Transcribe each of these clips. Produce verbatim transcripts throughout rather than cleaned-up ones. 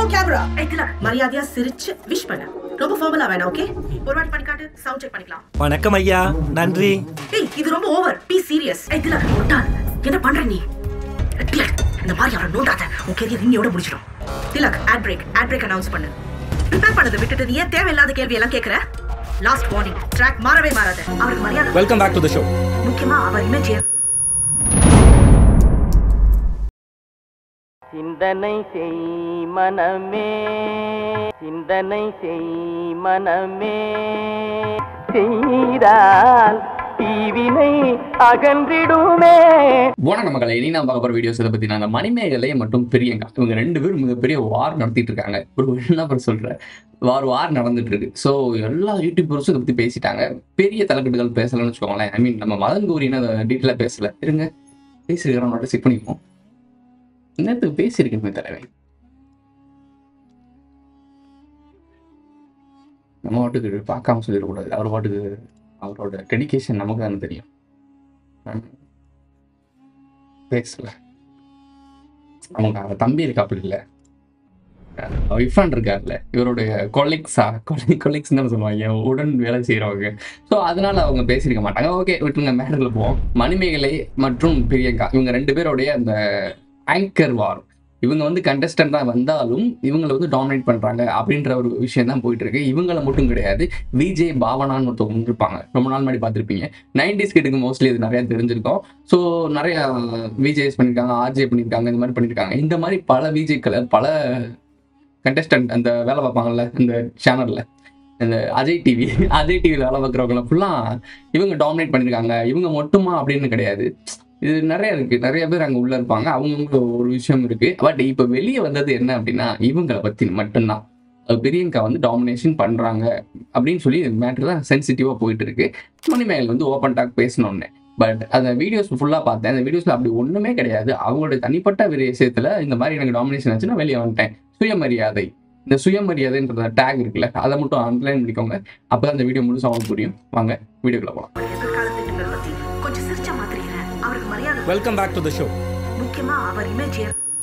on camera. Hey Tilak, மரியாதையா சிரிச்சு wish பண்ணு. ரொம்ப ஃபார்மலா வேணாம், ஓகே? ஒரு வாட்டி பண்ணி காட்டு, சவுண்ட் செக் பண்ணிக்கலாம். வணக்கம் ஐயா, நன்றி. ஏய், இது ரொம்ப ஓவர். Be serious. ஏய் Tilak, முட்டாள். என்ன பண்ற நீ? Tilak, இந்த மாதிரி அவரை நோண்டாத. உன் கேரியர் இன்னையோட முடிச்சிடும். Tilak, ad break, ad break announce பண்ணு. ப்ரிப்பேர் பண்ணதை விட்டுட்டு நீ ஏன் தேவையில்லாத கேள்வி எல்லாம் கேட்கற? லாஸ்ட் வார்னிங், ட்ராக் மாறவே மாறாத. அவருக்கு மரியாதை. Welcome back to the show. முக்கியமா அவர் இமேஜ் சிந்தனை செய் மனமே, சிந்தனை செய் மனமே, செய்தால் தீவினை அகன்றிடுமே. வணக்கம் மக்களை, இனி நான் பார்க்க போற வீடியோஸ் இதை பத்தி நாங்க மணிமேகலை மற்றும் பிரியங்கா இவங்க ரெண்டு பேரும் மிகப்பெரிய வார் நடத்திட்டு இருக்காங்க. ஒரு என்ன பேர் சொல்ற வார் வார் நடந்துட்டு இருக்கு. ஸோ எல்லா யூடியூபர்ஸும் இதை பத்தி பேசிட்டாங்க. பெரிய தலைக்கட்டுகள் பேசலன்னு வச்சுக்கோங்களேன். ஐ மீன் நம்ம மதன் கூறின்னு அதை டீட்டெயிலாக பேசல. இருங்க, பேசிருக்கிறோம், மட்டும் செக் பண்ணிப்போம். என்னத்துக்கு பேசியிருக்கேன் தலைவை. நம்ம பாட்டுக்கு பார்க்காம சொல்லிடக்கூடாது. அவர் பாட்டுக்கு அவரோட டெடிகேஷன் நமக்கு தானே தெரியும். பேசல அவங்க அவ தம்பி இருக்கா, அப்படி இல்லை இஃபான் இருக்காருல்ல, இவருடைய கொலீக்ஸா கொலி கொலீக்ஸ் தான் சொல்லுவாங்க, உடன் வேலை செய்கிறவங்க. ஸோ அதனால அவங்க பேசியிருக்க மாட்டாங்க. ஓகே, விட்டுருங்க, மேடரில் போவோம். மணிமேகலை மற்றும் பிரியங்கா இவங்க ரெண்டு பேருடைய அந்த ஆங்கர் வார், இவங்க வந்து கண்டஸ்டண்டாக வந்தாலும் இவங்களை வந்து டாமினேட் பண்ணுறாங்க அப்படின்ற ஒரு விஷயம் தான் போயிட்டு இருக்கு. இவங்களை மட்டும் கிடையாது, விஜே பாவனான்னு ஒருத்தவங்க இருப்பாங்க, ரொம்ப நாள் முன்னாடி பார்த்துருப்பீங்க. நைன்டிஸ் கிட்டுக்கு மோஸ்ட்லி இது நிறையா தெரிஞ்சிருக்கும். ஸோ நிறைய விஜேஸ் பண்ணியிருக்காங்க, ஆர்ஜே பண்ணியிருக்காங்க, இந்த மாதிரி பண்ணியிருக்காங்க. இந்த மாதிரி பல விஜேக்களை பல கண்டஸ்டன்ட் அந்த வேலை பார்ப்பாங்கல்ல இந்த சேனலில், இந்த அஜய் டிவி அஜய் டிவியில் வேலை பார்க்குறவங்கள ஃபுல்லாக இவங்க டாமினேட் பண்ணியிருக்காங்க. இவங்க மட்டுமா அப்படின்னு கிடையாது, இது நிறைய இருக்கு. நிறைய பேர் அங்கே உள்ள இருப்பாங்க, அவங்களுக்கு ஒரு விஷயம் இருக்கு. பட் இப்போ வெளியே வந்தது என்ன அப்படின்னா இவங்களை பற்றி மட்டும்தான். பிரியங்கா வந்து டாமினேஷன் பண்றாங்க அப்படின்னு சொல்லி மேட்டர் தான் சென்சிட்டிவா போயிட்டு இருக்கு. மணிமேகலை வந்து ஓப்பன் டாக் பேசணும்னு. பட் அந்த வீடியோஸ் ஃபுல்லாக பார்த்தேன். அந்த வீடியோஸில் அப்படி ஒன்றுமே கிடையாது. அவங்களுடைய தனிப்பட்ட விஷயத்தில் இந்த மாதிரி எனக்கு டாமினேஷன் ஆச்சு, நான் வெளியே வந்துட்டேன். சுயமரியாதை, இந்த சுயமரியாதைன்ற டேக் இருக்குல்ல, அதை மட்டும் அண்டர்லைன் பண்ணிக்கோங்க. அப்போ தான் இந்த வீடியோ முழுசாக அவங்களுக்கு புரியும். வாங்க வீடியோக்குள்ள போகலாம். Welcome back to the show. முக்கியமா அவர் இமேஜ்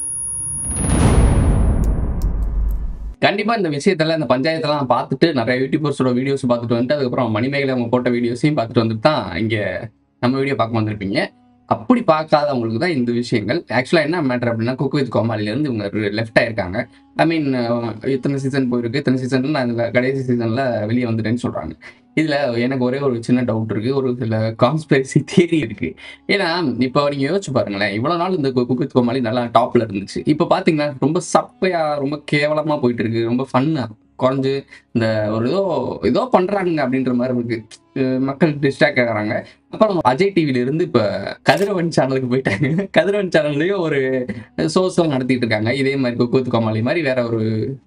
கண்டிப்பா இந்த விஷயத்துல இந்த பஞ்சாயத்தெல்லாம் பார்த்துட்டு நிறைய யூடியூபர்ஸோட வீடியோஸ் பார்த்துட்டு வந்துட்டு அதுக்கப்புறம் மணிமேகலை அவங்க போட்ட வீடியோஸையும் பார்த்துட்டு வந்துட்டு தான் இங்க நம்ம வீடியோ பார்க்க வந்திருப்பீங்க. அப்படி பார்க்காதவங்களுக்கு தான் இந்த விஷயங்கள். ஆக்சுவலாக என்ன மேட்டர் அப்படின்னா, குக் வித் கோமாளிலேருந்து இவங்க லெஃப்ட் ஆயிருக்காங்க. ஐ மீன் இத்தனை சீசன் போயிருக்கு, இத்தனை சீசன்ல நான் இதில் கடைசி சீசனில் வெளியே வந்துட்டேன்னு சொல்கிறாங்க. இதில் எனக்கு ஒரே ஒரு சின்ன டவுட் இருக்குது, ஒரு சில கான்ஸ்பிரசி தியரி இருக்குது. ஏன்னா இப்போ நீங்கள் யோசிச்சு பாருங்களேன், இவ்வளோ நாள் இந்த குக் வித் கோமாளி நல்லா டாப்பில் இருந்துச்சு. இப்போ பார்த்தீங்கன்னா ரொம்ப சப்பையாக, ரொம்ப கேவலமாக போயிட்டு இருக்கு. ரொம்ப ஃபன்னாக குறைஞ்சு இந்த ஒரு ஏதோ ஏதோ பண்ணுறாங்க அப்படின்ற மாதிரி இருக்கு. மக்கள் டிஸ்ட்ராக்ட் ஆகிறாங்க. அப்புறம் அஜய் டிவில இருந்து இப்போ கதிரவன் சேனலுக்கு போயிட்டாங்க. கதிரவன் சேனல்லையும் ஒரு ஷோஸ்லாம் நடத்திட்டு இருக்காங்க. இதே மாதிரி குக் வித் கோமாளி மாதிரி வேற ஒரு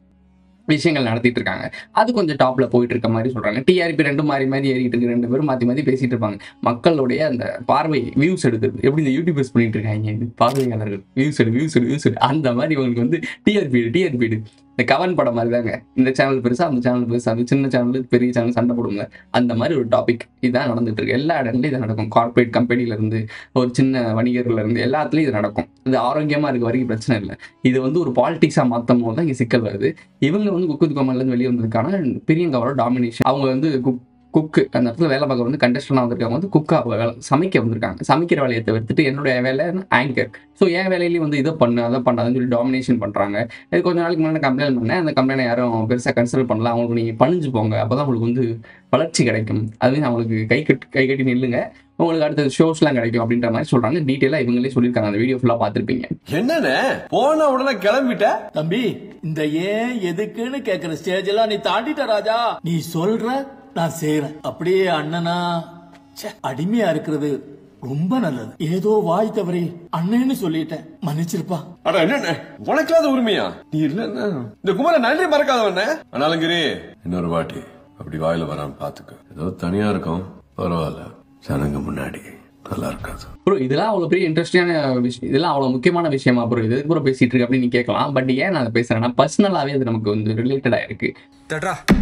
விஷயங்கள் நடத்திட்டு இருக்காங்க. அது கொஞ்சம் டாப்ல போயிட்டு இருக்க மாதிரி சொல்றாங்க. டிஆர்பி ரெண்டும் மாறி மாதிரி ஏறிட்டு இருக்கு. ரெண்டு பேரும் மாத்தி மாத்தி பேசிட்டு இருப்பாங்க. மக்களுடைய அந்த பார்வை வியூஸ் எடுக்கிறது எப்படி இந்த யூடியூபர்ஸ் பண்ணிட்டு இருக்காங்க, பார்வையாளர்கள் வியூஸ் எடு வியூஸ் எடு வியூஸ் எடு அந்த மாதிரி இவங்களுக்கு வந்து டிஆர்பி டிஆர்பி இந்த கவன் படம் மாதிரி தாங்க. இந்த சேனல் பெருசா, அந்த சேனல் பெருசா, அந்த சின்ன சேனல் பெரிய சேனல் சண்டை போடுங்க, அந்த மாதிரி ஒரு டாபிக் இதான் நடந்துட்டு இருக்கு. எல்லா இடத்துலையும் இது நடக்கும். கார்பரேட் கம்பெனில இருந்து ஒரு சின்ன வணிகர்ல இருந்து எல்லாத்துலயும் இது நடக்கும். இது ஆரோக்கியமா இருக்க வரைக்கும் பிரச்சனை இல்லை. இது வந்து ஒரு பாலிடிக்ஸா மாற்றும் போது தான் இங்கே சிக்கல் வருது. இவங்க வந்து குக் வித் கோமாளில இருந்து வெளியே வந்ததுக்கான பிரியங்காவோட டாமினேஷன். அவங்க வந்து குக் குக்கு அந்த இடத்துல வேலை பார்க்க வந்து கண்டஸ்டன்டாக வந்திருக்காங்க, வந்து குக்கா வேலை சமைக்க வந்திருக்காங்க. சமைக்கிற வேலையை தவிர்த்துட்டு என்னுடைய வேலை ஆங்கர். ஸோ என் வேலையிலேயே வந்து இதை பண்ணு அதை பண்ணாதுன்னு சொல்லி டாமினேஷன் பண்ணுறாங்க. இது கொஞ்ச நாளைக்கு முன்னாடி கம்ப்ளைண்ட் பண்ணேன். அந்த கம்ப்ளைண்ட் யாரும் பெருசாக கன்சிடர் பண்ணலாம். அவங்களுக்கு நீங்கள் பணிஞ்சு போங்க, அப்போ தான் உங்களுக்கு வந்து வளர்ச்சி கிடைக்கும். அதுவே அவங்களுக்கு கை கட்டு கை கட்டி நில்லுங்க, உங்களுக்கு அடுத்த ஷோஸ்லாம் கிடைக்கும் அப்படின்ற மாதிரி சொல்றாங்க. டீட்டெயிலாக இவங்களே சொல்லியிருக்காங்க. அந்த வீடியோ ஃபுல்லாக பார்த்துருப்பீங்க. என்னன்னு போன உடனே கிளம்பிட்ட தம்பி, இந்த ஏன் எதுக்குன்னு கேட்கிற ஸ்டேஜ் எல்லாம் நீ தாண்டிட்ட ராஜா. நீ சொல்ற நான் செய்யறேன். அப்படியே அண்ணனா அடிமையா இருக்கிறது ரொம்ப நல்லது. ஏதோ வாய் தவறி அண்ணன்னு சொல்லிட்டேன், மன்னிச்சிருப்பா. அட என்ன உனக்காத உரிமையா? நீ இல்ல இந்த குமார நன்றி மறக்காதவன. ஆனாலுங்கிரி இன்னொரு வாட்டி அப்படி வாயில வராம பாத்துக்க. ஏதோ தனியா இருக்கும், பரவாயில்ல, ஜனங்க முன்னாடி நல்லா இருக்காது. ப்ரோ இதெல்லாம் அவ்வளோ பெரிய இன்ட்ரெஸ்டிங்கான விஷயம், இதெல்லாம் அவ்வளோ முக்கியமான விஷயமா ப்ரோ? இது ப்ரோ பேசிட்டு இருக்கு அப்படின்னு நீ கேட்கலாம். பட் ஏன் நான் அதை பேசுறேன்னா, பர்சனலாவே அது நமக்கு வந்து ரிலேட்டடா இருக்கு.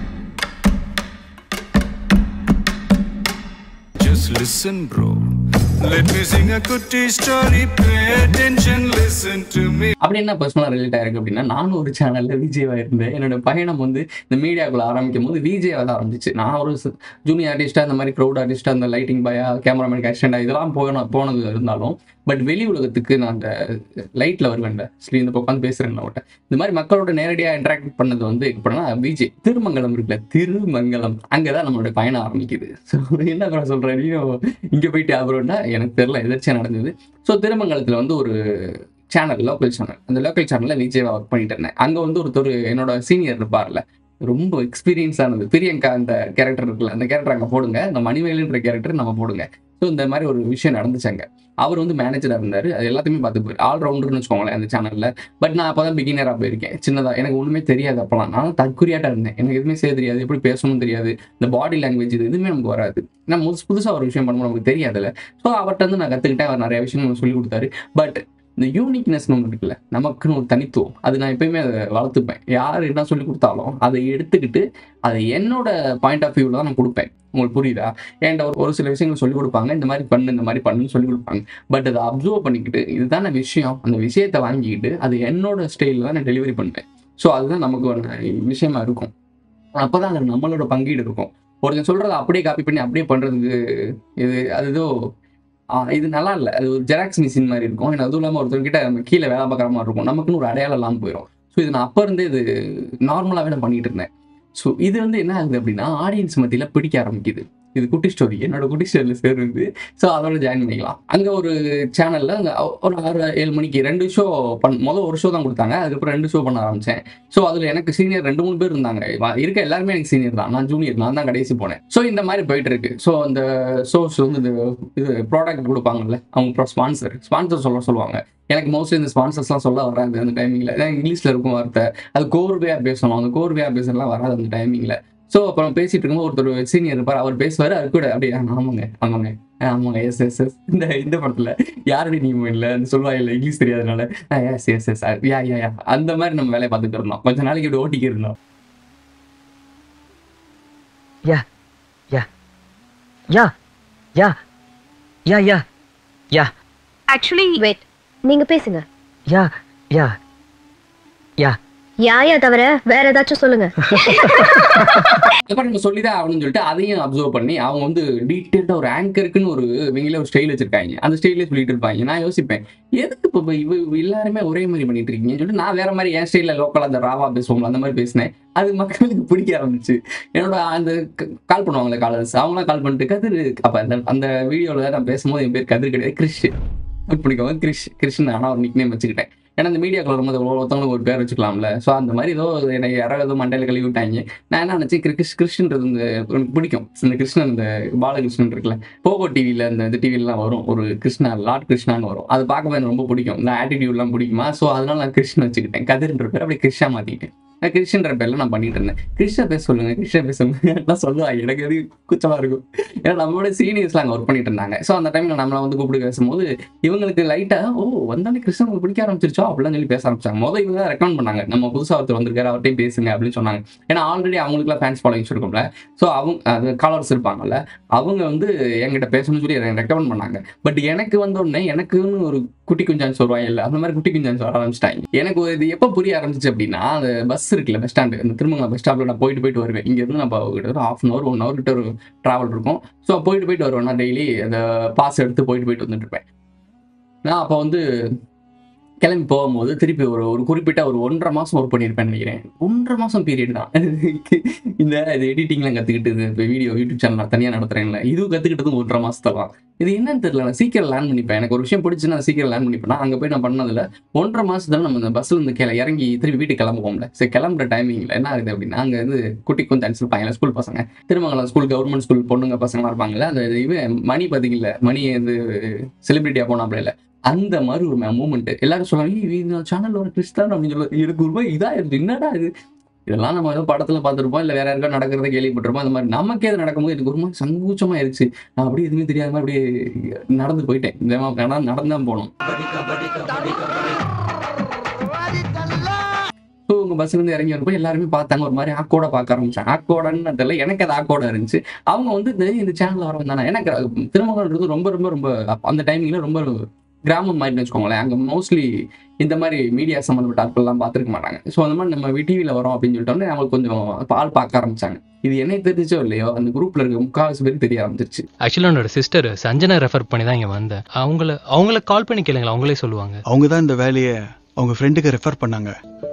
Just listen bro, Let me sing a குட்டி story, pay attention, listen to me. அப்படி என்ன பர்சனலாக ரிலேட் ஆயிருக்கு அப்படின்னா, நானும் ஒரு சேனலில் விஜேவாக இருந்தேன். என்னோட பயணம் வந்து இந்த மீடியாக்குள்ள ஆரம்பிக்கும் போது விஜேவாக தான் ஆரம்பிச்சு. நான் ஒரு ஜூனியர் ஆர்டிஸ்ட்டாக அந்த மாதிரி க்ரௌட் ஆர்டிஸ்ட்டாக அந்த லைட்டிங் பாயா கேமராமேன் அசிஸ்டண்டாக இதெல்லாம் போன போனது இருந்தாலும், பட் வெளி உலகத்துக்கு நான் அந்த லைட்டில் வருவேன்ல, ஸ்ரீ இந்த உட்காந்து பேசுகிறேன் அவட்ட இந்த மாதிரி மக்களோட நேரடியாக இன்ட்ராக்ட் பண்ணது வந்து எப்படின்னா விஜய் திருமங்கலம் இருக்குல்ல, திருமங்கலம் அங்கே தான் நம்மளோட பயணம் ஆரம்பிக்குது. ஸோ என்ன பண்ண சொல்கிறேன், நீயும் இங்கே போயிட்டு அப்புறம்னா எனக்கு தெரியல, எதாச்சும் நடந்தது. ஸோ திருமங்கலத்தில் வந்து ஒரு சேனல், லோக்கல் சேனல், அந்த லோக்கல் சேனலில் விஜய் ஒர்க் பண்ணிட்டு இருந்தேன். அங்கே வந்து ஒருத்தர் என்னோட சீனியர் இருப்பார்ல, ரொம்ப எக்ஸ்பீரியன்ஸ் ஆனது பிரியங்கா அந்த கேரக்டர் இருக்குல்ல, அந்த கேரக்டர் அங்கே போடுங்க, அந்த மணிவேலுன்ற கேரக்டர் நம்ம போடுங்க. ஸோ இந்த மாதிரி ஒரு விஷயம் நடந்துச்சாங்க. அவர் வந்து மேனேஜராக இருந்தார், அது எல்லாத்தையுமே பார்த்து போய் ஆல் ரவுண்டர்னு வச்சுக்கோங்களேன் அந்த சேனலில். பட் நான் அப்போ தான் பிகினராக போயிருக்கேன், சின்னதாக, எனக்கு ஒன்றுமே தெரியாது அப்போலாம். நான் தற்குறியாட்டாக இருந்தேன், எனக்கு எதுவுமே செய்ய தெரியாது, எப்படி பேசணும்னு தெரியாது, இந்த பாடி லாங்குவேஜ் இது எதுவுமே நமக்கு வராது. நான் புதுசு புதுசாக ஒரு விஷயம் பண்ணும்போது நமக்கு தெரியாதுல்ல. ஸோ அவர்கிட்ட வந்து நான் கற்றுக்கிட்டேன், அவர் நிறைய விஷயம் சொல்லி கொடுத்தாரு. பட் இந்த யூனிக்னஸ்னு ஒன்று இருக்குல்ல, நமக்குன்னு ஒரு தனித்துவம், அது நான் எப்பயுமே அதை வளர்த்துப்பேன். யார் என்ன சொல்லி கொடுத்தாலும் அதை எடுத்துக்கிட்டு அதை என்னோட பாயிண்ட் ஆஃப் வியூவில் தான் நான் கொடுப்பேன். உங்களுக்கு புரியுதா? ஏன்டா ஒரு ஒரு சில விஷயங்கள் சொல்லிக் கொடுப்பாங்க, இந்த மாதிரி பண்ணு இந்த மாதிரி பண்ணுன்னு சொல்லிக் கொடுப்பாங்க. பட் அதை அப்சர்வ் பண்ணிக்கிட்டு இதுதான விஷயம், அந்த விஷயத்தை வாங்கிக்கிட்டு அது என்னோட ஸ்டைலில் தான் நான் டெலிவரி பண்ணுவேன். ஸோ அதுதான் நமக்கு ஒரு விஷயமா இருக்கும். அப்போ தான் அது நம்மளோட பங்கீடு இருக்கும். ஒருத்தன் சொல்கிறத அப்படியே காப்பி பண்ணி அப்படியே பண்ணுறதுக்கு இது அது ஏதோ இது நல்லா இல்லை, அது ஒரு ஜெராக்ஸ் மிஷின் மாதிரி இருக்கும். ஏன்னா அதுவும் இல்லாமல் ஒருத்தர்கிட்ட நம்ம கீழே வேலை பார்க்குற மாதிரி இருக்கும், நமக்குன்னு ஒரு அடையாளம் இல்லாமல் போயிடும். ஸோ இது நான் அப்போ இருந்தே இது நார்மலாகவே நான் பண்ணிகிட்டு இருந்தேன். ஸோ இது வந்து என்ன ஆகுது அப்படின்னா, ஆடியன்ஸ் மத்தியில் பிடிக்க ஆரம்பிக்குது. இது குட்டி ஸ்டோரி, என்னோட குட்டி ஸ்டோரியில் சேருது. ஸோ அதோட ஜாயின் பண்ணிக்கலாம். அங்கே ஒரு சேனலில் அங்கே ஒரு ஆறு ஏழு மணிக்கு ரெண்டு ஷோ பண் முதல் ஒரு ஷோ தான் கொடுத்தாங்க, அதுக்கப்புறம் ரெண்டு ஷோ பண்ண ஆரம்பித்தேன். ஸோ அதில் எனக்கு சீனியர் ரெண்டு மூணு பேர் இருந்தாங்க, இருக்க எல்லாருமே எனக்கு சீனியர் தான், நான் ஜூனியர், நான் தான் கடைசி போனேன். ஸோ இந்த மாதிரி போயிட்டு இருக்கு. ஸோ அந்த ஷோஸ் வந்து இது இது ப்ராடக்ட் கொடுப்பாங்கல்ல, அவங்க அப்புறம் ஸ்பான்சர் ஸ்பான்சர் சொல்ல சொல்லுவாங்க. எனக்கு மோஸ்ட்லி இந்த ஸ்பான்சர்ஸ்லாம் சொல்ல வராது அந்த டைமிங்கில். ஏன்னா இங்கிலீஷில் இருக்கும் வார்த்தை, அது கோர்வையாக பேசணும், அந்த கோர்வையாக பேசுறதுலாம் வராது அந்த டைமிங்கில். ஸோ அப்புறம் பேசிட்டு இருக்கும்போது ஒருத்தர் சீனியர் இருப்பார், அவர் பேசுவார், அது கூட அப்படியே ஆமாங்க ஆமாங்க ஆமாங்க எஸ் எஸ் எஸ் இந்த இந்த படத்தில் யாருடைய நீ இல்லை சொல்லுவா இல்லை இங்கிலீஷ் தெரியாதனால yes yes yes yeah yeah yeah அந்த மாதிரி நம்ம வேலையை பார்த்துட்டு இருந்தோம். கொஞ்ச நாளைக்கு இப்படி ஓட்டிக்கு இருந்தோம். யா yeah yeah yeah yeah yeah யா ஆக்சுவலி வெயிட், நீங்க பேசுங்க. யா யா யா யாயா தவிர வேற ஏதாச்சும் சொல்லுங்க. அப்புறம் நம்ம சொல்லிதான் ஆகணும்னு சொல்லிட்டு அதையும் அப்சர்வ் பண்ணி அவங்க வந்து டீட்டெயில்டாக ஒரு ஆங்கருக்குன்னு ஒரு இவங்களே ஒரு ஸ்டைல் வச்சிருக்காங்க, அந்த ஸ்டைலே சொல்லிட்டு இருப்பாங்க. நான் யோசிப்பேன், எதுக்கு இப்போ இவ எல்லாருமே ஒரே மாதிரி பண்ணிட்டு இருக்கீங்கன்னு சொல்லிட்டு நான் வேற மாதிரி என் ஸ்டைலில் லோக்கலாக அந்த ராவா பேசுவோம்ல அந்த மாதிரி பேசினேன். அது மக்களுக்கு பிடிக்க ஆரம்பிச்சு. என்னோட அந்த கால் பண்ணுவாங்களே காலர்ஸ், அவங்களாம் கால் பண்ணிட்டு கதிர், அப்போ அந்த அந்த வீடியோவில் நான் பேசும்போது என் பேர் கதிர் கிடையாது, கிறிஷ் பிடிக்கும், கிறிஷ் கிருஷ்ணன். ஆனால் ஒரு நிக் நேம் வச்சுக்கிட்டேன், ஏன்னா இந்த மீடியாக்குள்ள வரும்போது ஒருத்தவங்களுக்கு ஒரு பேர் வச்சுக்கலாம்ல. ஸோ அந்த மாதிரி ஏதோ எனக்கு யாராவது மண்டையில் கழுவி விட்டாங்க. நான் என்ன நினச்சேன், கிறிஷ் கிருஷ்ணன்றது இந்த எனக்கு பிடிக்கும். இந்த கிருஷ்ணன், இந்த பாலகிருஷ்ணன் இருக்குல்ல, போகோ டிவியில் இந்த இந்த டிவிலலாம் வரும் ஒரு கிருஷ்ணா, லார்ட் கிருஷ்ணான்னு வரும், அது பார்க்கும்போது எனக்கு ரொம்ப பிடிக்கும். இந்த ஆட்டிடியூட்லாம் பிடிக்குமா. ஸோ அதனால நான் கிருஷ்ணன் வச்சுக்கிட்டேன், கதிர்ன்ற பேர் அப்படியே கிருஷ்ணா மாற்றிக்கிட்டேன். நான் கிருஷ்ணன்ற பேர்ல நான் பண்ணிட்டு இருந்தேன். கிருஷ்ணா பேச சொல்லுங்க, கிருஷ்ணா பேசுங்க சொல்லுவாங்க, எனக்கு எது கூச்சமா இருக்கும். ஏன்னா நம்மளோட சீனியர்ஸ்லாம் அங்கே ஒர்க் பண்ணிட்டு இருந்தாங்க. ஸோ அந்த டைம்ல நம்மளை வந்து கூப்பிட்டு பேசும்போது இவங்களுக்கு லைட்டா ஓ வந்தாலே கிருஷ்ணன் உங்களுக்கு பிடிக்க ஆரம்பிச்சிருச்சோ அப்படிலாம் சொல்லி பேச ஆரம்பிச்சாங்க. முதல் இவங்க தான் ரெக்கமெண்ட் பண்ணாங்க, நம்ம புதுசாக ஒருத்தர் வந்திருக்காரு அவர்கிட்டையும் பேசுங்க அப்படின்னு சொன்னாங்க. ஏன்னா ஆல்ரெடி அவங்களுக்குலாம் ஃபேன்ஸ் ஃபாலோயிங்ஸ் இருக்கும்ல. ஸோ அவங்க அது காலர்ஸ் இருப்பாங்கல்ல, அவங்க வந்து என்கிட்ட பேசணும்னு சொல்லி ரெக்கமெண்ட் பண்ணாங்க. பட் எனக்கு வந்தோடனே எனக்குன்னு ஒரு குட்டி குஞ்சான்னு சொல்லுவாங்க இல்லை, அந்த மாதிரி குட்டி குஞ்சான்னு சொல்ல ஆரம்பிச்சிட்டாங்க. எனக்கு இது எப்போ புரிய ஆரம்பிச்சிச்சு அப்படின்னா, அந்த பஸ் இருக்குல்ல, பஸ் ஸ்டாண்டு, இந்த திருமங்கலம் பஸ் ஸ்டாப்பில் நான் போயிட்டு போயிட்டு வருவேன். இங்கேருந்து நம்ம கிட்ட ஒரு half an hour one hour கிட்ட ஒரு ட்ராவல் இருக்கும். ஸோ போயிட்டு போயிட்டு வருவேன், நான் டெய்லி அந்த பாஸ் எடுத்து போயிட்டு போயிட்டு வந்துட்டு இருப்பேன். நான் அப்போ வந்து கிளம்பி போகும்போது திருப்பி ஒரு ஒரு குறிப்பிட்ட ஒரு ஒன்றரை மாதம் ஒர்க் பண்ணியிருப்பேன் நினைக்கிறேன். ஒன்றரை மாதம் பீரியட் தான் இந்த இது எடிட்டிங்லாம் கற்றுக்கிட்டு இந்த வீடியோ யூடியூப் சேனல் நான் தனியாக நடத்துகிறேன்ல, இதுவும் கற்றுக்கிட்டதும் ஒன்றரை மாதத்தில் தான். இது என்னன்னு தெரியல, நான் சீக்கிரம் லேர்ன் பண்ணிப்பேன். எனக்கு ஒரு விஷயம் பிடிச்சுன்னா சீக்கிரம் லேர்ன் பண்ணிப்பேன். அங்கே போய் நான் பண்ணதில் ஒன்றரை மாதத்துல நம்ம இந்த பஸ்ஸில் இருந்து கிள இறங்கி திருப்பி வீட்டுக்கு கிளம்புவோம்ல. சரி, கிளம்புற டைமிங்கில் என்ன ஆகுது அப்படின்னா, அங்கே வந்து குட்டி கொஞ்சம் அனுப்பிச்சிருப்பாங்க ஸ்கூல் பசங்க, திருமங்கலம் ஸ்கூல் கவர்மெண்ட் ஸ்கூல் பொண்ணுங்க பசங்களாம் இருப்பாங்கல்ல. அந்த இவன் மணி பார்த்தீங்கல்ல, மணி வந்து செலிபிரிட்டியாக போனாப்ல இல்லை, அந்த மாதிரி ஒரு மூமெண்ட். எல்லாரும் சொல்லுவாங்க சேனல் ஒரு கிறிஸ்தான் அப்படின்னு சொல்ல, எனக்கு ஒரு ரூபாய் இதா இருக்கு, என்னடா இது, இதெல்லாம் நம்ம ஏதோ படத்துல பார்த்துருப்போம், இல்லை வேற யாருக்கா நடக்கிறத கேள்விப்பட்டிருப்போம். அந்த மாதிரி நமக்கே அது நடக்கும்போது எனக்கு ஒரு மாதிரி சங்கூச்சமா இருந்துச்சு. நான் அப்படியே எதுவுமே தெரியாத மாதிரி அப்படியே நடந்து போயிட்டேன். இந்த நடந்தான் போனோம். ஸோ உங்க அவங்க பஸ்ல இருந்து இறங்கி வரப்போ எல்லாருமே பார்த்தாங்க, ஒரு மாதிரி ஆக்கோட பார்க்க ஆரம்பிச்சாங்க. ஆக்கோடன்னு தெரியல, எனக்கு அது ஆக்கோட இருந்துச்சு. அவங்க வந்து இந்த சேனல் வர வந்தானே, எனக்கு திருமங்கலன்றது ரொம்ப ரொம்ப ரொம்ப அந்த டைமிங்ல ரொம்ப கிராமம் மாதிரி வச்சுக்கோங்களேன். அங்கே மோஸ்ட்லி இந்த மாதிரி மீடியா சம்மந்தப்பட்ட ஆட்கள்லாம் பார்த்துருக்க மாட்டாங்க. ஸோ அந்த மாதிரி நம்ம டிவியில் வரோம் அப்படின்னு சொல்லிட்டோன்னே அவங்களுக்கு கொஞ்சம் பால் பார்க்க ஆரம்பிச்சாங்க. இது என்ன தெரிஞ்சோ இல்லையோ அந்த குரூப்ல இருக்க முக்கால்வாசி பேருக்கு தெரிய ஆரம்பிச்சிருச்சு. ஆக்சுவலாக என்னோட சிஸ்டர் சஞ்சனா ரெஃபர் பண்ணி தான் இங்கே வந்தேன். அவங்கள அவங்கள கால் பண்ணி கேளுங்களா, அவங்களே சொல்லுவாங்க. அவங்க தான் இந்த வேலையை அவங்க ஃப்ரெண்டுக்கு ரெஃபர் பண்ணாங்க.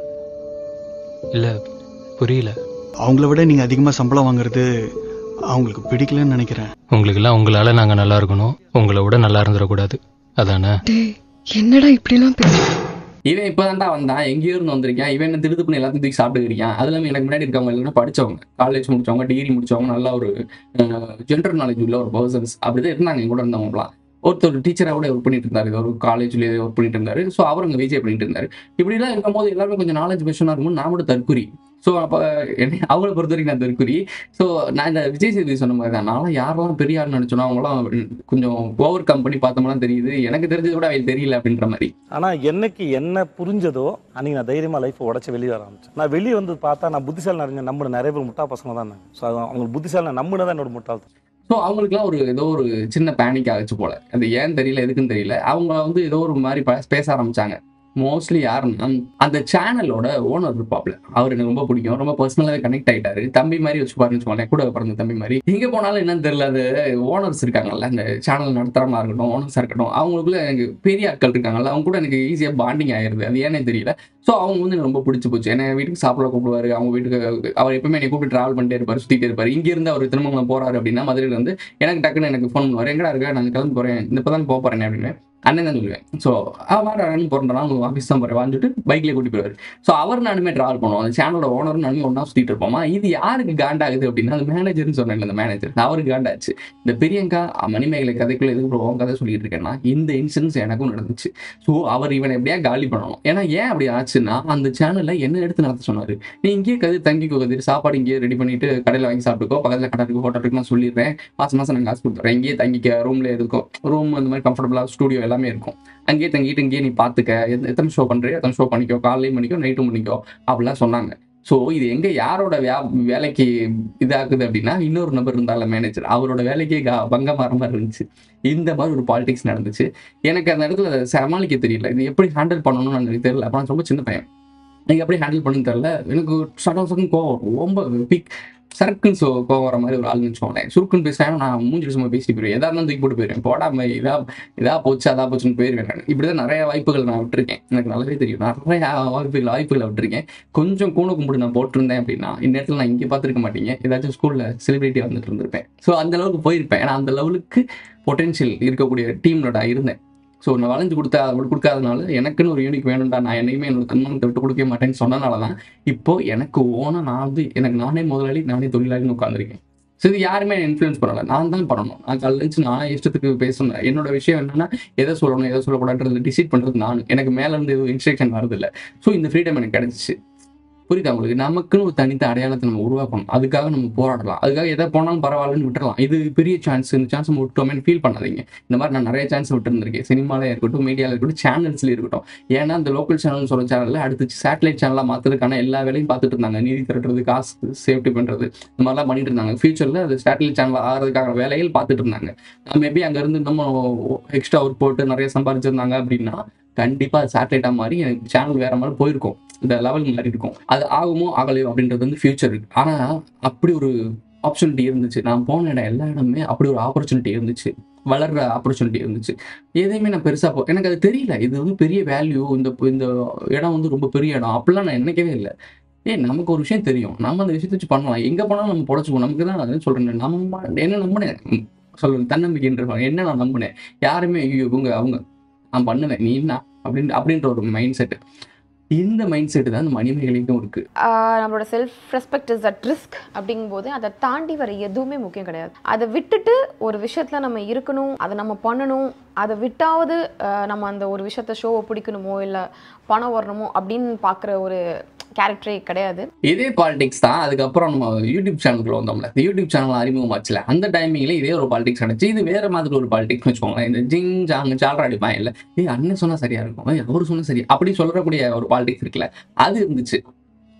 இல்லை புரியல. அவங்கள விட நீங்கள் அதிகமாக சம்பளம் வாங்குறது அவங்களுக்கு பிடிக்கலன்னு நினைக்கிறேன். உங்களுக்கெல்லாம் உங்களால் நாங்கள் நல்லா இருக்கணும், உங்களை விட நல்லா இருந்துடக்கூடாது, அதானே? என்னடா இப்படிலாம் பேச. இவன் இப்பதான்டா வந்தான், எங்கேயோ இருந்து வந்திருக்கான், இவன் என்ன திருத்து பண்ணி எல்லாத்தையும் தூக்கி சாப்பிட்டுருக்கான். அது இல்லாமல் எனக்கு முன்னாடி இருக்கவங்க எல்லாரும் படிச்சவங்க, காலேஜ் முடிச்சவங்க, டிகிரி முடிச்சவங்க, நல்லா ஒரு ஜென்ரல் நாலேஜ் உள்ள ஒரு பர்சன்ஸ் அப்படிதான் இருந்தாங்க என் கூட இருந்தவங்களாம். ஒருத்தர் டீச்சராக கூட ஒர்க் பண்ணிட்டு இருந்தாரு, ஒரு காலேஜ்லேயே ஒர்க் பண்ணிட்டு இருந்தாரு. ஸோ அவர் அங்கே விஜய் பண்ணிட்டு இருந்தாரு. இப்படிலாம் இருக்கும்போது எல்லாருமே கொஞ்சம் நாலேஜ் பெஷனாக இருக்கும்போது நான் கூட தற்குறி. ஸோ அப்போ என்ன அவங்கள பொறுத்த வரைக்கும் நான் தற்குறி. ஸோ நான் இந்த விஜய் சேதுபதி சொன்ன மாதிரி தான், நானும் யாரெல்லாம் பெரிய ஆள் நினைச்சோன்னா அவங்களாம் கொஞ்சம் ஓவர் கம் பண்ணி பார்த்தோம்னா தெரியுது, எனக்கு தெரிஞ்சது கூட அவங்களுக்கு தெரியல அப்படின்ற மாதிரி. ஆனால் என்னைக்கு என்ன புரிஞ்சதோ அன்னைக்கு நான் தைரியமாக லைஃப்பை உடச்சி வெளியே வர ஆரம்பிச்சேன். நான் வெளியே வந்து பார்த்தா நான் புத்திசாலி நிறைய நம்பின நிறைய பேர் முட்டா பசங்க தான். ஸோ அவங்க புத்திசாலி நான் நம்பினதான் என்னோட முட்டாள். ஸோ அவங்களுக்குலாம் ஒரு ஏதோ ஒரு சின்ன பேனிக் ஆகிச்சு போல, அது ஏன்னு தெரியல, எதுக்குன்னு தெரியல. அவங்க வந்து ஏதோ ஒரு மாதிரி பேச ஆரம்பிச்சாங்க. மோஸ்ட்லி யாருன்னா அந்த சேனலோட ஓனர் இருப்பாப்ல, அவர் எனக்கு ரொம்ப பிடிக்கும், ரொம்ப பர்சனலாகவே கனெக்ட் ஆகிட்டாரு. தம்பி மாதிரி வச்சு பாருன்னு வச்சுக்கோங்களேன், கூட பிறந்த தம்பி மாதிரி. எங்கே போனாலும் என்னன்னு தெரியல, அது ஓனர்ஸ் இருக்காங்கல்ல, அந்த சேனல் நடத்துறமா இருக்கட்டும், ஓனர்ஸாக இருக்கட்டும், அவங்களுக்குள்ள எனக்கு பெரிய ஆட்கள் இருக்காங்கல்ல, அவங்க கூட எனக்கு ஈஸியாக பாண்டிங் ஆயிடுது. அது ஏன்னே தெரியல. ஸோ அவங்க வந்து எனக்கு ரொம்ப பிடிச்சி போச்சு. என்ன வீட்டுக்கு சாப்பிட கூப்பிடுவாரு, அவங்க வீட்டுக்கு அவர் எப்பவுமே என்னை கூப்பிட்டு ட்ராவல் பண்ணிட்டே இருப்பார், சுற்றிட்டே இருப்பார். இங்கேருந்து அவர் திருமணம் போறாரு அப்படின்னா மதுரையில் வந்து எனக்கு டக்குன்னு எனக்கு ஃபோன் பண்ணுவார், எங்கடா இருக்கா, நான் கிளம்பி போகிறேன், இப்போ தான் போக போகிறேன் அப்படின்னு அண்ணன் தான் சொல்லுவேன். ஸோ அவர் அண்ணன் போகிறேன், அவங்க ஆஃபீஸ் தான் போகிறேன் வாங்கிட்டு பைக்லேயே கூட்டி போயிடுவார். ஸோ அவர் நானுமே ட்ராவல் பண்ணுவோம், அந்த சேனலோட ஓனரும் நானுமே ஒன்றா சுற்றிட்டு இருப்போமா. இது யாருக்கு காண்டாகுது அப்படின்னா அந்த மேனேஜர்னு சொன்னேன், அந்த மேனேஜர் அவருக்கு காண்டாச்சு. இந்த பெரியங்கா மணிமேகலை கதைக்குள்ள எதுக்கு உன் கதை சொல்லிட்டு இருக்கேன்னா இந்த இன்சிடென்ட்ஸ் எனக்கும் நடந்துச்சு. ஸோ அவர் இவனை எப்படியா காலி பண்ணணும். ஏன்னா ஏன் அப்படி ஆச்சுன்னா அந்த சேனலில் என்ன எடுத்து நடத்த சொன்னார், நீ இங்கேயே கதை தங்கிக்கோ, கதிர் சாப்பாடு இங்கேயே ரெடி பண்ணிட்டு கடையில் வாங்கி சாப்பிட்டுக்கோ, பக்கத்தில் கடை இருக்கு, ஹோட்டல் இருக்கு, நான் சொல்லிடுறேன், மாதம் மாதம் நாங்கள் காசு கொடுத்துறேன், இங்கேயே தங்கிக்க, ரூம்ல இருக்கும், ரூம் அந்த மாதிரி கம்ஃபர்டபுளாக ஸ்டூடியோ எல்லாமே இருக்கும், அங்கேயே தங்கிட்டு இங்கேயே நீ பார்த்துக்க, எத்தனை ஷோ பண்ணுறியோ எத்தனை ஷோ பண்ணிக்கோ, காலையும் பண்ணிக்கோ நைட்டும் பண்ணிக்கோ அப்படிலாம் சொன்னாங்க. ஸோ இது எங்கே யாரோட வே வேலைக்கு இதாகுது அப்படின்னா இன்னொரு நபர் இருந்தால மேனேஜர், அவரோட வேலைக்கே கா பங்கமாற மாதிரி இருந்துச்சு. இந்த மாதிரி ஒரு பாலிடிக்ஸ் நடந்துச்சு. எனக்கு அந்த இடத்துல சமாளிக்க தெரியல, இது எப்படி ஹேண்டில் பண்ணணும்னு எனக்கு தெரியல. அப்போ நான் ரொம்ப சின்ன பையன், எனக்கு எப்படி ஹேண்டில் பண்ணுன்னு தெரியல. எனக்கு சடம் சடம் கோவம், ரொம்ப பிக் சர்க்குன்னு ஸோ கோவம் வர மாதிரி ஒரு ஆள் வச்சுக்கோங்களேன். சுருக்குன்னு பேசுகிறேன், நான் மூஞ்சி சும்மா பேசிட்டு போயிருவேன், எதாக இருந்தாலும் தூக்கி போட்டு போயிருவேன், போடாம இதா இதா போச்சு அதா போச்சுன்னு போயிருவேன். நான் இப்படி தான் நிறைய வாய்ப்புகள் நான் விட்டுருக்கேன், எனக்கு நல்லாவே தெரியும். நிறைய வாய்ப்புகள் வாய்ப்புகளை விட்டுருக்கேன். கொஞ்சம் கூண கும்பிட்டு நான் போட்டிருந்தேன் அப்படின்னா இந்த இடத்துல நான் இங்கே பார்த்துருக்க மாட்டீங்க, ஏதாச்சும் ஸ்கூலில் செலிபிரிட்டியாக வந்துட்டு இருந்திருப்பேன். ஸோ அந்த அளவுக்கு போயிருப்பேன். ஏன்னா அந்த லெவலுக்கு பொட்டென்ஷியல் இருக்கக்கூடிய டீம்ல நான் இருந்தேன். ஸோ நான் வளைஞ்சு கொடுத்தா அவள் கொடுக்காதனால எனக்குன்னு ஒரு யூனிக் வேணும்டா, நான் என்னைக்குமே என்னோட தன்மானத்தை விட்டு கொடுக்க மாட்டேன்னு சொன்னனால தான் இப்போ எனக்கு ஓனா நான் வந்து எனக்கு நானே முதலாளி நானே தொழிலாளின்னு உட்காந்துருக்கேன். ஸோ இது யாருமே இன்ஃப்ளூயன்ஸ் பண்ணலை, நான் தான் பண்ணணும். நான் கழிச்சு நான் இஷ்டத்துக்கு பேசணும். என்னோட விஷயம் என்னன்னா எதை சொல்லணும் எதை சொல்லக்கூடாதுன்றது டிசைட் பண்ணுறது நான், எனக்கு மேலே இருந்து எதுவும் இன்ஸ்ட்ரக்ஷன் வரதில்லை. ஸோ இந்த ஃப்ரீடம் எனக்கு கிடைச்சிச்சு. புரியுதா உங்களுக்கு? நமக்குன்னு ஒரு தனித்த அடையாளத்தை நம்ம உருவாக்கணும், அதுக்காக நம்ம போராடலாம், அதுக்காக எதை போனாலும் பரவாயில்லன்னு விட்டுறலாம். இது பெரிய சான்ஸ், இந்த சான்ஸ் நம்ம விட்டோமேனு ஃபீல் பண்ணாதீங்க. இந்த மாதிரி நான் நிறைய சான்ஸ் விட்டுருந்துருக்கேன், சினிமாவில் இருக்கட்டும், மீடியாவில் இருக்கட்டும், சேனல்ஸ்லேயும் இருக்கட்டும். ஏன்னா இந்த லோக்கல் சேனல்னு சொல்கிற சேனலில் அடுத்து சேட்டலைட் சேனலாக மாற்றுறதுக்கான எல்லா வேலையும் பார்த்துட்டு இருந்தாங்க. நீதி திரட்டுறது, காசு சேஃப்டி பண்ணுறது, இந்த மாதிரிலாம் பண்ணிட்டு இருந்தாங்க. ஃபியூச்சரில் அது சேட்டலைட் சேனல் ஆகிறதுக்கான வேலைகள் பார்த்துட்டு இருந்தாங்க. மேபி அங்கேருந்து நம்ம எக்ஸ்ட்ரா ஒர்க் போட்டு நிறைய சம்பாதிச்சிருந்தாங்க அப்படின்னா கண்டிப்பாக சேட்டலைட்டாக மாதிரி எனக்கு சேனல் வேற மாதிரி போயிருக்கும், இந்த லெவல் மாதிரி இருக்கும். அது ஆகுமோ ஆகலையோ அப்படின்றது வந்து ஃபியூச்சர் இருக்கு. ஆனால் அப்படி ஒரு ஆப்பர்ச்சுனிட்டி இருந்துச்சு. நான் போன இடம் எல்லா இடமே அப்படி ஒரு ஆப்பர்ச்சுனிட்டி இருந்துச்சு, வளர்ற ஆப்பர்ச்சுனிட்டி இருந்துச்சு. எதையுமே நான் பெருசாக போ எனக்கு அது தெரியல, இது வந்து பெரிய வேல்யூ, இந்த இந்த இடம் வந்து ரொம்ப பெரிய இடம் அப்படிலாம் நான் நினைக்கவே இல்லை. ஏ நமக்கு ஒரு விஷயம் தெரியும், நம்ம அந்த விஷயத்தை வச்சு பண்ணலாம், எங்கே போனாலும் நம்ம புடச்சிப்போம். நமக்கு தான் நான் சொல்கிறேன், நம்ம என்ன நம்பினேன் சொல்லுவேன், தன்னம்பிக்கைன்றவாங்க என்ன நான் நம்பினேன். யாருமே ஐயோ இவங்க அவங்க நான் பண்ணுவேன் நீ என்ன அப்படின்னு அப்படின்ற ஒரு மைண்ட் செட்டு. இந்த மைண்ட் செட்டு தான் இந்த மணிமேகலைக்கும் இருக்கு. நம்மளோட self respect is at risk அப்படிங்கும்போது அதை தாண்டி வர எதுவுமே முக்கியம் கிடையாது. அதை விட்டுட்டு ஒரு விஷயத்துல நம்ம இருக்கணும், அதை நம்ம பண்ணணும், அதை விட்டாவது நம்ம அந்த ஒரு விஷயத்த ஷோவை பிடிக்கணுமோ இல்லை பணம் வரணுமோ அப்படின்னு பார்க்குற ஒரு கேரக்டரே கிடையாது. இதே பாலிடிக்ஸ் தான் அதுக்கப்புறம் நம்ம யூடியூப் சேனலுக்குள்ள வந்தோம்ல, இந்த யூடியூப் சேனல் அறிமுகமாச்சுல அந்த டைமிங்ல இதே ஒரு பாலிடிக்ஸ் நடந்துச்சு. இது வேற மாதிரி ஒரு பாலிடிக்ஸ் வச்சுக்கோங்களேன். இந்த ஜிங் ஜாங் சால்ரா அடிப்பான் இல்லை, ஏய் அண்ணன் சொன்னா சரியா இருக்கும், அவரு சொன்னா சரியா அப்படி சொல்லக்கூடிய ஒரு பாலிடிக்ஸ் இருக்குல்ல, அது இருந்துச்சு.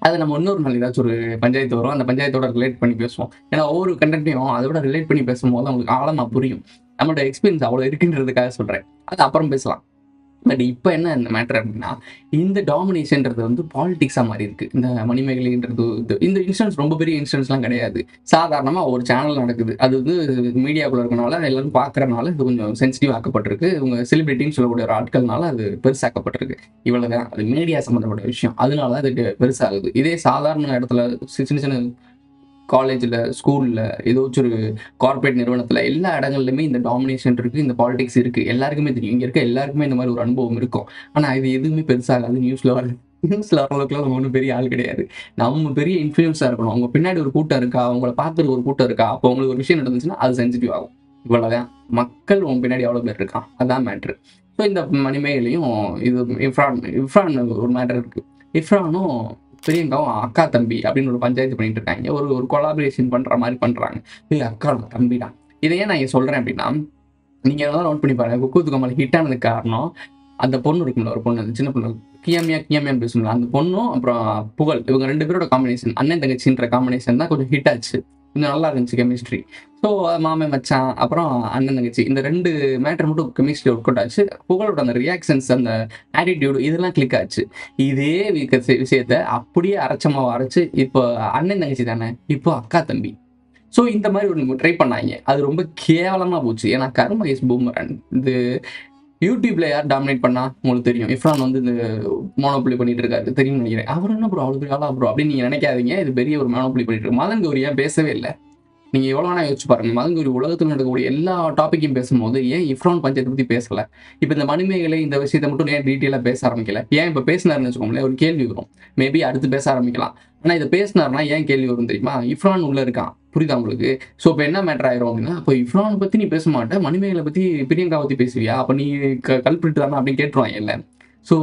அதை நம்ம இன்னொரு நாள் ஏதாச்சும் ஒரு பஞ்சாயத்து வரும், அந்த பஞ்சாயத்தோட ரிலேட் பண்ணி பேசுவோம். ஏன்னா ஒவ்வொரு கண்டென்ட்டையும் அதோட ரிலேட் பண்ணி பேசும்போது அவங்களுக்கு ஆழமாக புரியும். நம்மளோட எக்ஸ்பீரியன்ஸ் அவ்வளோ இருக்குன்றதுக்காக சொல்கிறேன், அது அப்புறம் பேசலாம். பட் இப்போ என்ன இந்த மேட்டர் அப்படின்னா, இந்த டாமினேஷன்றது வந்து பாலிடிக்ஸாக மாதிரி இருக்குது. இந்த மணிமேகலைன்றது இது இந்த இன்சிடென்ட்ஸ் ரொம்ப பெரிய இன்சிடென்ட்ஸ்லாம் கிடையாது. சாதாரணமாக ஒரு சேனல் நடக்குது, அது வந்து மீடியாக்குள்ள இருக்கனால எல்லாரும் பார்க்குறனால இது கொஞ்சம் சென்சிட்டிவ் ஆக்கப்பட்டிருக்கு. இவங்க செலிபிரிட்டின்னு சொல்லக்கூடிய ஒரு ஆட்கள்னால அது பெருசாக்கப்பட்டிருக்கு. இவ்வளோதான், அது மீடியா சம்மந்தப்பட்ட விஷயம், அதனால தான் இது பெருசாகுது. இதே சாதாரண இடத்துல சின்ன சின்ன காலேஜில், ஸ்கூலில், ஏதாச்சும் ஒரு கார்பரேட் நிறுவனத்தில் எல்லா இடங்கள்லையுமே இந்த டாமினேஷன் இருக்குது, இந்த பாலிடிக்ஸ் இருக்குது. எல்லாருக்குமே தெரியும், இங்கே இருக்க எல்லாருக்குமே இந்த மாதிரி ஒரு அனுபவம் இருக்கும். ஆனால் இது எதுவுமே பெருசாகாது. நியூஸில் வர நியூஸில் வரளவுக்குலாம் நம்ம ஒன்றும் பெரிய ஆள் கிடையாது. நம்ம பெரிய இன்ஃப்ளூயன்ஸாக இருக்கணும். அவங்க பின்னாடி ஒரு கூட்டம் இருக்கா, அவங்கள பார்த்துட்டு ஒரு கூட்டம் இருக்கா, அப்போ அவங்களுக்கு ஒரு விஷயம் நடந்துச்சுன்னா அது சென்சிட்டிவ் ஆகும். இவ்வளோதான், மக்கள் உங்க பின்னாடி எவ்வளோ பேர் இருக்கான், அதுதான் மேட்ரு. ஸோ இந்த மணிமேகலையும் இது இஃப்ரான் இஃப்ரான் ஒரு மேட்டர் இருக்குது. இஃப்ரானும் பிரியங்காவும் அக்கா தம்பி அப்படின்னு ஒரு பஞ்சாயத்து பண்ணிட்டு இருக்காங்க. ஒரு ஒரு கொலாபரேஷன் பண்ற மாதிரி பண்றாங்க. ஏய் அக்கா தம்பி தான். இதை ஏன் நான் இங்க சொல்றேன் அப்படின்னா, நீங்க எல்லாம் நோட் பண்ணி பாருங்க, குக்கு வித்து கோமாளி ஹிட் ஆனதுக்கு காரணம் அந்த பொண்ணு இருக்குல்ல, ஒரு பொண்ணு, அந்த சின்ன பொண்ணு கியாமியா கியாமியான்னு பேசணும், அந்த பொண்ணும் அப்புறம் புகழ், இவங்க ரெண்டு பேரோட காம்பினேஷன், அண்ணன் தங்கச்சின்ற காம்பினேஷன் தான் கொஞ்சம் ஹிட் ஆச்சு. கொஞ்சம் நல்லா இருந்துச்சு கெமிஸ்ட்ரி. ஸோ மாமே மச்சான் அப்புறம் அண்ணன் தங்கச்சி, இந்த ரெண்டு மேட்டர் மட்டும் கெமிஸ்ட்ரி ஒர்க் அவுட் ஆச்சு. புகழோட அந்த ரியாக்ஷன்ஸ், அந்த ஆட்டிடியூடு, இதெல்லாம் கிளிக் ஆச்சு. இதே விஷயத்த அப்படியே அரைச்சமாக அரைச்சு இப்போ அண்ணன் தங்கச்சி தானே, இப்போ அக்கா தம்பி. ஸோ இந்த மாதிரி ஒரு ட்ரை பண்ணாங்க, அது ரொம்ப கேவலமாக போச்சு. ஏன்னா கர்ம இஸ் பூமரன். இது யூடியூப்ல யார் டாமினேட் பண்ணா உங்களுக்கு தெரியும். இஃப்ரான் வந்து இந்த மோனோபுலி பண்ணிட்டு இருக்காரு, தெரியும் நினைக்கிறேன். அவர் என்ன ப்ரோ அவ்வளோ பெரிய ஆளா ப்ரோ அப்படின்னு நீங்க நினைக்காதீங்க. இது பெரிய ஒரு மோனோபுலி பண்ணிட்டு இருக்கு. மதன் கௌரி ஏன் பேசவே இல்லை? நீங்க எவ்வளோ வேணா யோசிச்சு பாருங்க. மதன் கௌரி உலகத்தில் நடக்கக்கூடிய எல்லா டாப்பிக்கையும் பேசும்போது ஏன் இஃப்ரான் பஞ்சாயத்தை பத்தி பேசல? இப்போ இந்த மணிமேகலை இந்த விஷயத்தை மட்டும் ஏன் டீட்டெயிலாக பேச ஆரம்பிக்கல? ஏன் இப்போ பேசினாருன்னு வச்சுக்கோங்களேன், ஒரு கேள்வி வரும். மேபி அடுத்து பேச ஆரம்பிக்கலாம். ஆனால் இதை பேசினாருன்னா ஏன் கேள்வி வரும் தெரியுமா? இஃப்ரான் உள்ள இருக்கான், புரியுதா உங்களுக்கு? ஸோ இப்போ என்ன மேட்டர் ஆயிரும் அப்படின்னா, இப்போ இஃப்ரான் பத்தி நீ பேச மாட்டேன், மணிமேகலை பத்தி பிரியங்கா பத்தி பேசுவியா, அப்போ நீ கல்பிட்டு தானே அப்படின்னு கேட்டுருவாங்க இல்லை. ஸோ